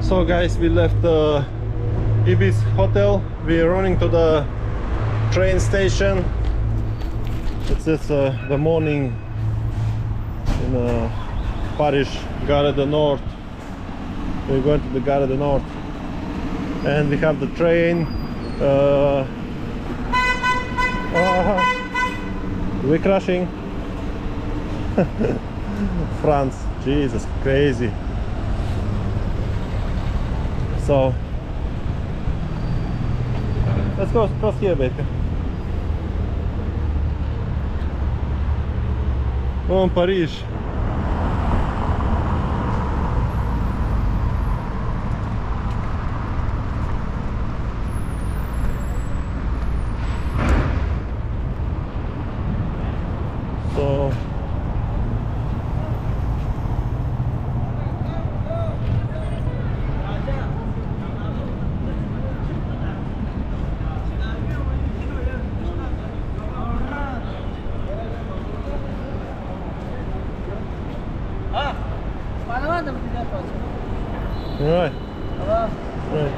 So guys, we left the Ibis hotel. We're running to the train station. It's the morning in Paris, Gare du Nord. We're going to the Gare du Nord, and we have the train. We're crashing. France, Jesus, crazy. So let's go across here, baby. Oh, Paris. So right. Right.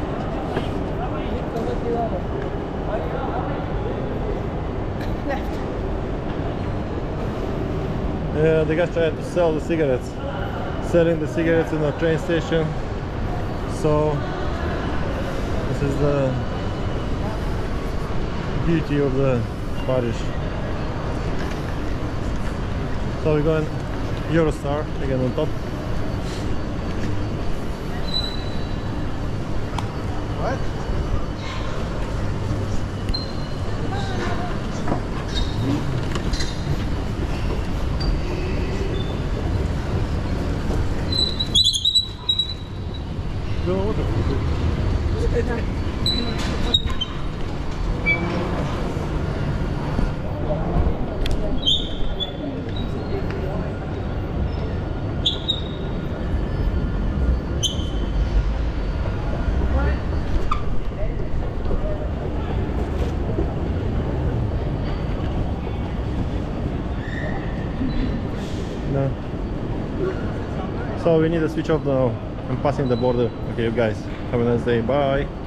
Yeah, the guys trying to sell the cigarettes. Selling the cigarettes in the train station. So this is the beauty of the Paris. So we're going Eurostar again on top. What? No. So we need to switch off now. I'm passing the border. Okay, you guys, have a nice day. Bye.